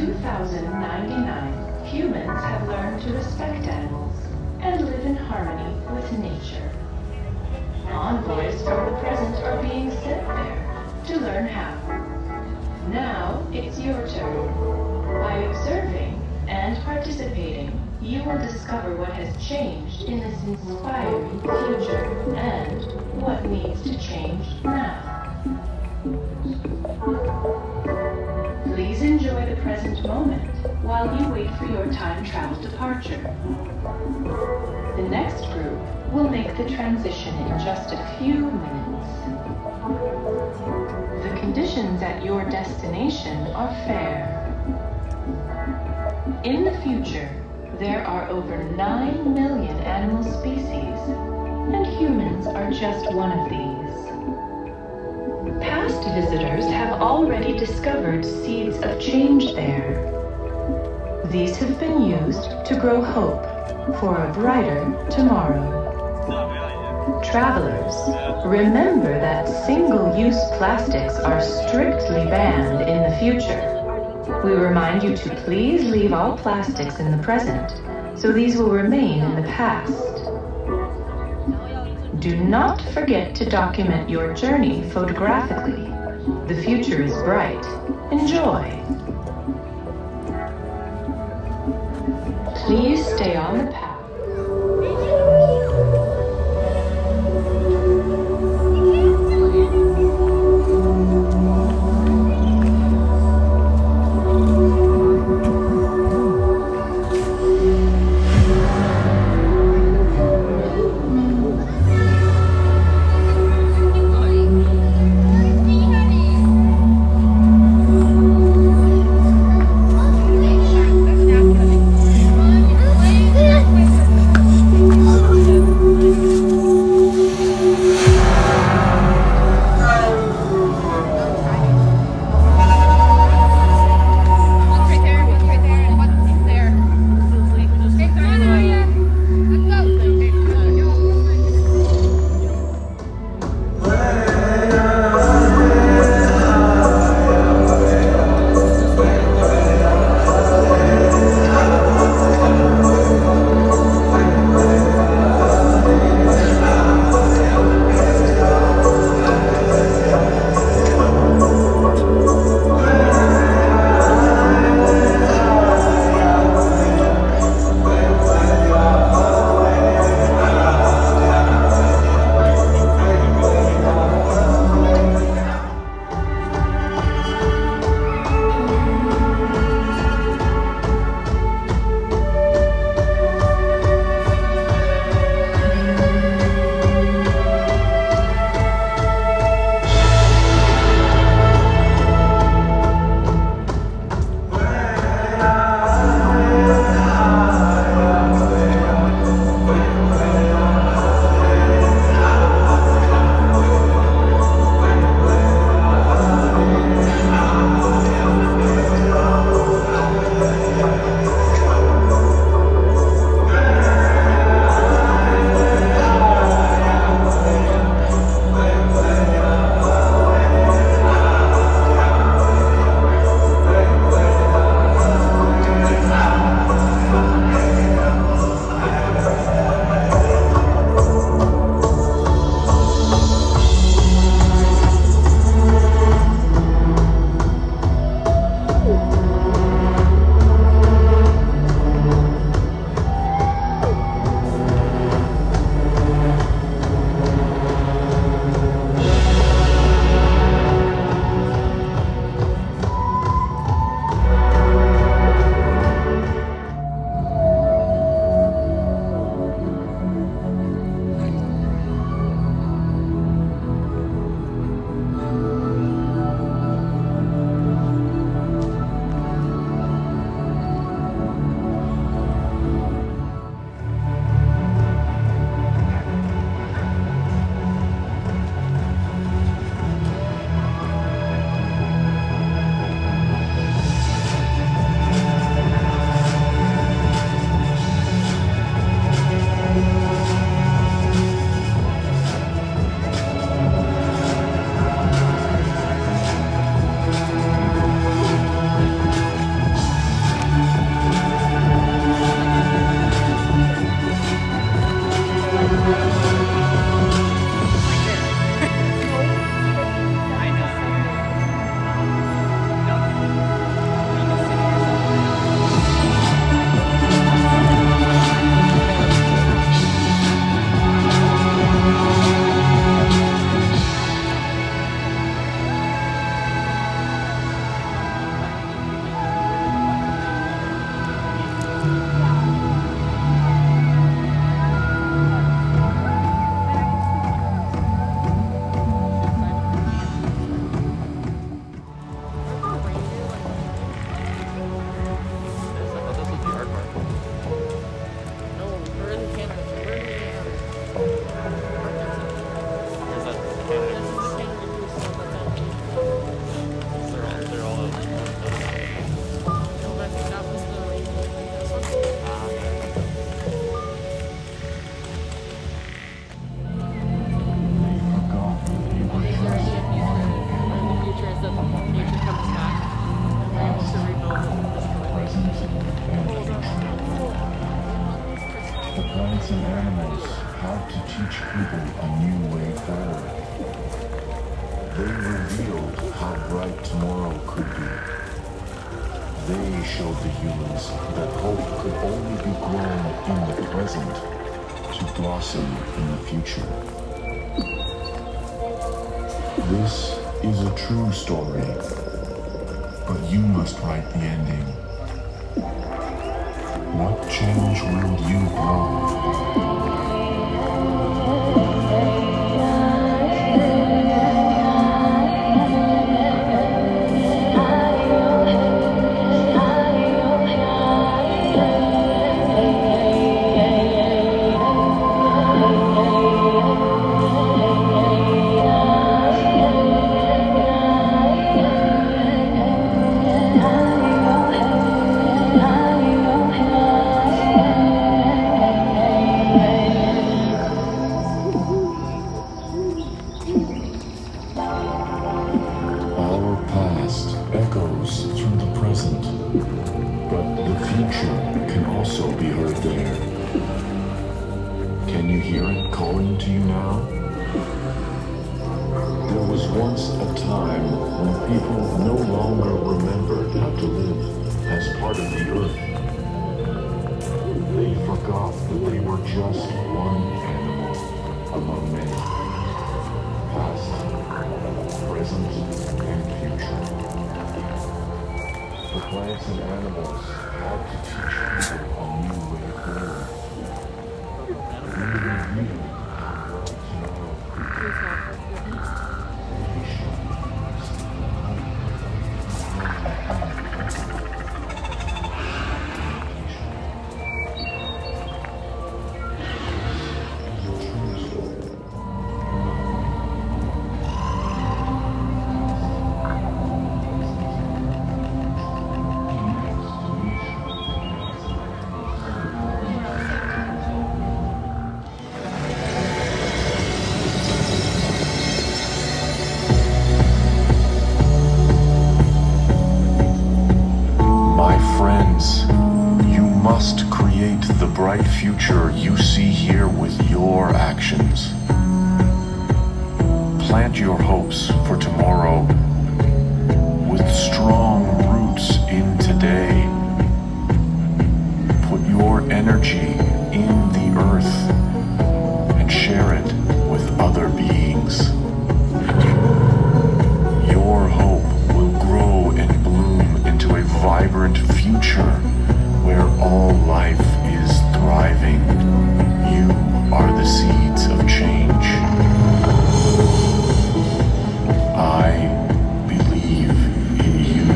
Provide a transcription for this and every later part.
2099, humans have learned to respect animals and live in harmony with nature. Envoys from the present are being sent there to learn how. Now it's your turn. By observing and participating, you will discover what has changed in this inspiring future and what needs to change now. Please enjoy the present moment while you wait for your time travel departure. The next group will make the transition in just a few minutes. The conditions at your destination are fair. In the future, there are over 9 million animal species, and humans are just one of these. Past visitors have already discovered seeds of change there. These have been used to grow hope for a brighter tomorrow. Travelers, remember that single-use plastics are strictly banned in the future. We remind you to please leave all plastics in the present, so these will remain in the past. Do not forget to document your journey photographically. The future is bright. Enjoy. Please stay on the path. Yeah. Plants and animals how to teach people a new way forward. They revealed how bright tomorrow could be. They showed the humans that hope could only be grown in the present to blossom in the future. This is a true story, but you must write the ending. What change will you grow? Can you hear it calling to you now? There was once a time when people no longer remembered how to live as part of the earth. They forgot that they were just one animal among many. Past, present, and future. The plants and animals had to teach people a new way forward. Must create the bright future you see here with your actions. Plant your hopes for tomorrow with strong roots in today. Put your energy in the earth and share it with other beings. Your hope will grow and bloom into a vibrant future where all life is thriving. You are the seeds of change. I believe in you.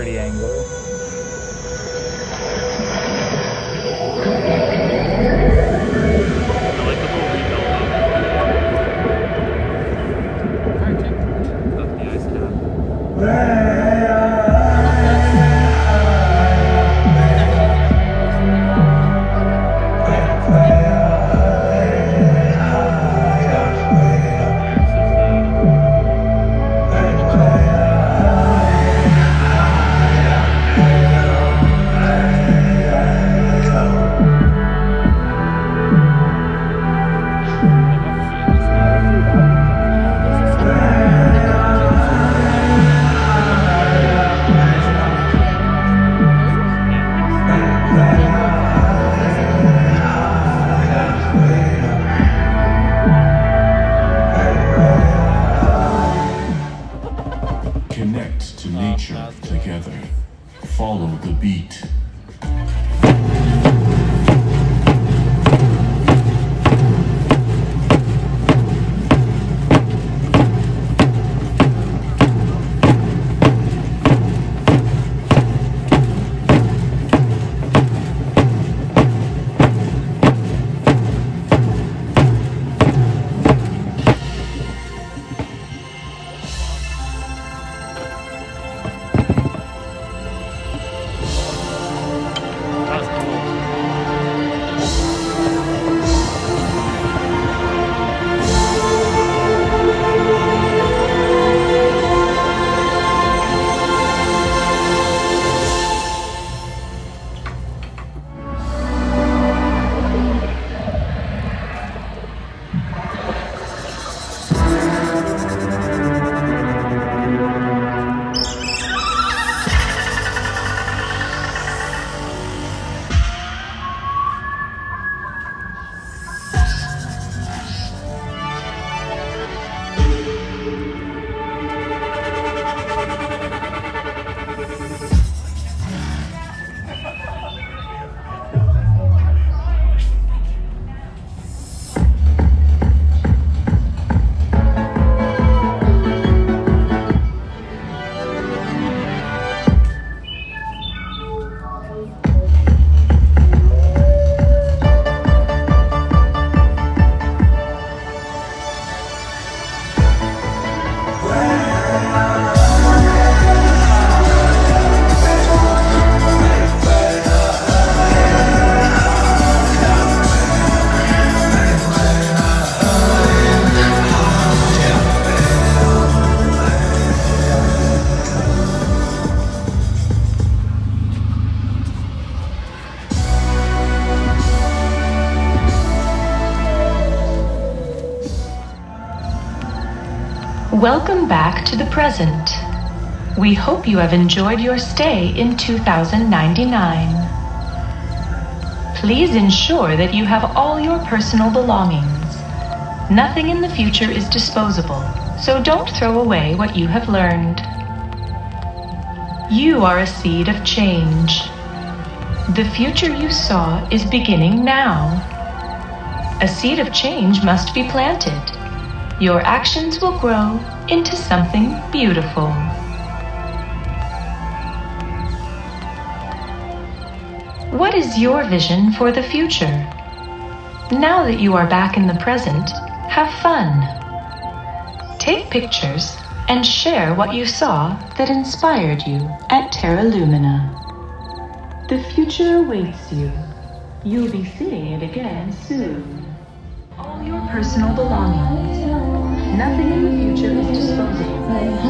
pretty angle. I like the whole rebuilding. Of the ice cap. Connect to nature together. Follow the beat. Welcome back to the present. We hope you have enjoyed your stay in 2099. Please ensure that you have all your personal belongings. Nothing in the future is disposable, so don't throw away what you have learned. You are a seed of change. The future you saw is beginning now. A seed of change must be planted. Your actions will grow into something beautiful. What is your vision for the future? Now that you are back in the present, have fun. Take pictures and share what you saw that inspired you at Terra Lumina. The future awaits you. You'll be seeing it again soon. All your personal belongings. Nothing in the future is disposable.